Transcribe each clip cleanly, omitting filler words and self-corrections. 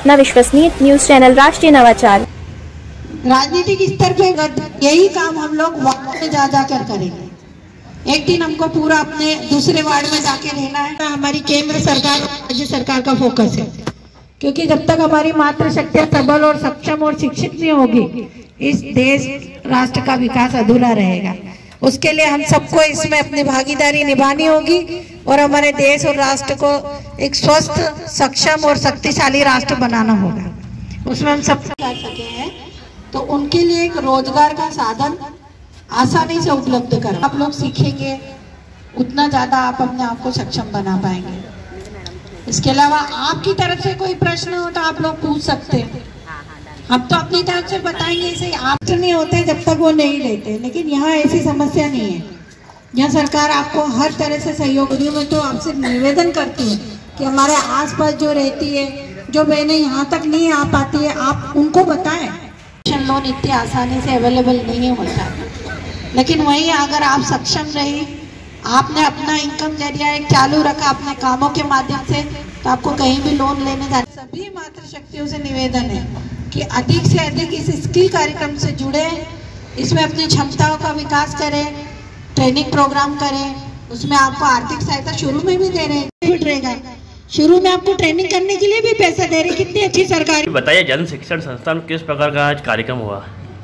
अपना विश्वसनीय news channel राष्ट्रीय नवाचार। राजनीतिक स्तर पे यही काम हम लोग वार्ड में जा कर करेंगे। एक दिन हमको पूरा अपने दूसरे वार्ड में जाके रहना है। हमारी केंद्र सरकार और राज्य सरकार का फोकस है, क्योंकि जब तक हमारी मातृशक्ति सबल और सक्षम और शिक्षित नहीं होगी, इस देश राष्ट्र का विकास अधूरा रहेगा। उसके लिए हम सबको इसमें अपनी भागीदारी निभानी होगी और हमारे देश और राष्ट्र को एक स्वस्थ, सक्षम और शक्तिशाली राष्ट्र बनाना होगा। उसमें हम सब कर सके हैं, तो उनके लिए एक रोजगार का साधन आसानी से उपलब्ध करो। आप लोग सीखेंगे उतना ज्यादा आप अपने आप को सक्षम बना पाएंगे। इसके अलावा आपकी तरफ से कोई प्रश्न हो तो आप लोग पूछ सकते हैं। हम तो अपनी तरफ से बताएंगे, इसे आप तो नहीं होते जब तक वो नहीं लेते, लेकिन यहाँ ऐसी समस्या नहीं है। यहाँ सरकार आपको हर तरह से सहयोग करी। मैं तो आपसे निवेदन करती हूँ कि हमारे आसपास जो रहती है, जो बहनें यहाँ तक नहीं आ पाती है, आप उनको बताएं। लोन इतनी आसानी से अवेलेबल नहीं होता, लेकिन वहीं अगर आप सक्षम रही, आपने अपना इनकम जरिया एक चालू रखा अपने कामों के माध्यम से, तो आपको कहीं भी लोन लेने जाने। सभी मातृशक्तियों से निवेदन है कि अधिक से अधिक इस स्किल कार्यक्रम से जुड़े, इसमें अपनी क्षमताओं का विकास करें, ट्रेनिंग प्रोग्राम करें। उसमें आपको आर्थिक सहायता शुरू में भी दे रहे हैं, शुरू में आपको ट्रेनिंग करने के लिए भी पैसा दे रहे। कितनी अच्छी सरकार। बताइए, जन शिक्षण संस्थान किस प्रकार का आज कार्यक्रम हुआ?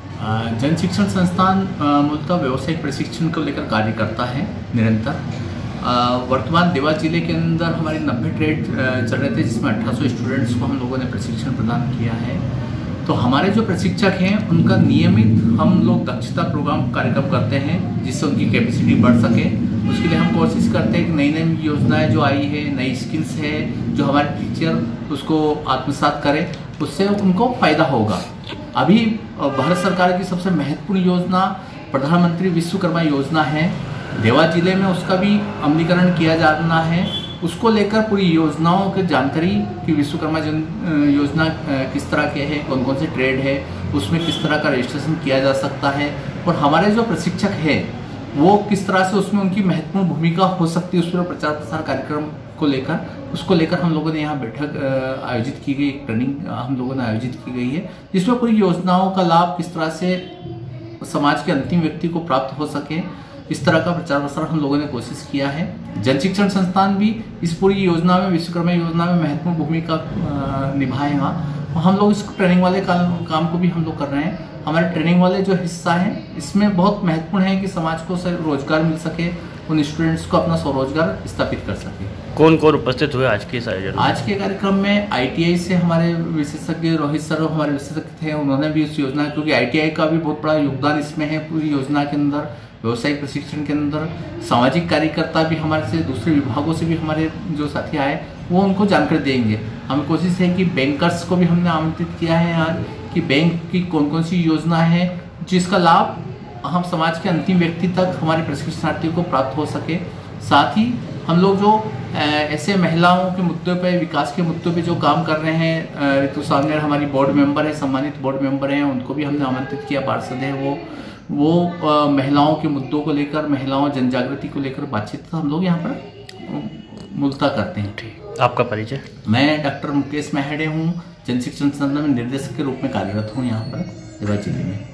जन शिक्षण संस्थान मूलतः व्यावसायिक प्रशिक्षण को लेकर कार्य करता है निरंतर। वर्तमान देवास जिले के अंदर हमारे 90 ट्रेड चल रहे थे, जिसमें 1800 स्टूडेंट्स को हम लोगों ने प्रशिक्षण प्रदान किया है। तो हमारे जो प्रशिक्षक हैं उनका नियमित हम लोग दक्षता प्रोग्राम कार्यक्रम करते हैं, जिससे उनकी कैपेसिटी बढ़ सके। उसके लिए हम कोशिश करते हैं कि नई नई योजनाएं जो आई है, नई स्किल्स है, जो हमारे टीचर उसको आत्मसात करें, उससे उनको फ़ायदा होगा। अभी भारत सरकार की सबसे महत्वपूर्ण योजना प्रधानमंत्री विश्वकर्मा योजना है। देवास जिले में उसका भी अमलीकरण किया जाना है। उसको लेकर पूरी योजनाओं की जानकारी कि विश्वकर्मा योजना किस तरह के है, कौन कौन से ट्रेड है, उसमें किस तरह का रजिस्ट्रेशन किया जा सकता है, और हमारे जो प्रशिक्षक हैं वो किस तरह से उसमें उनकी महत्वपूर्ण भूमिका हो सकती है, उस पर प्रचार प्रसार कार्यक्रम को लेकर हम लोगों ने यहाँ बैठक आयोजित की गई, एक ट्रेनिंग हम लोगों ने आयोजित की गई है, जिसमें पूरी योजनाओं का लाभ किस तरह से समाज के अंतिम व्यक्ति को प्राप्त हो सके, इस तरह का प्रचार प्रसार हम लोगों ने कोशिश किया है। जन शिक्षण संस्थान भी इस पूरी योजना में, विश्वकर्मा योजना में महत्वपूर्ण भूमिका निभाएगा। हम लोग इस ट्रेनिंग वाले काम को भी हम लोग कर रहे हैं। हमारे ट्रेनिंग वाले जो हिस्सा है, इसमें बहुत महत्वपूर्ण है कि समाज को रोजगार मिल सके, उन स्टूडेंट्स को अपना स्वरोजगार स्थापित कर सके। कौन कौन उपस्थित हुए आज के इस आयोजन में? आज के कार्यक्रम में ITI से हमारे विशेषज्ञ रोहित सर हमारे विशेषज्ञ थे, उन्होंने भी इस योजना, क्योंकि ITI का भी बहुत बड़ा योगदान इसमें है पूरी योजना के अंदर, व्यवसायिक प्रशिक्षण के अंदर। सामाजिक कार्यकर्ता भी हमारे से, दूसरे विभागों से भी हमारे जो साथी आए वो उनको जानकारी देंगे। हमें कोशिश है कि बैंकर्स को भी हमने आमंत्रित किया है आज, कि बैंक की कौन कौन सी योजना है जिसका लाभ हम समाज के अंतिम व्यक्ति तक हमारे प्रशिक्षणार्थियों को प्राप्त हो सके। साथ ही हम लोग जो ऐसे महिलाओं के मुद्दों पे, विकास के मुद्दों पे जो काम कर रहे हैं, ऋतु सामने हमारी बोर्ड मेंबर है, सम्मानित बोर्ड मेंबर हैं, उनको भी हमने आमंत्रित किया, पार्षद हैं वो महिलाओं के मुद्दों को लेकर, महिलाओं जन जागृति को लेकर बातचीत हम लोग यहाँ पर मूलतः करते हैं। ठीक, आपका परिचय? मैं डॉक्टर मुकेश महड़े हूँ, जन शिक्षण संस्थान में निर्देशक के रूप में कार्यरत हूँ यहाँ पर देवास जिले में।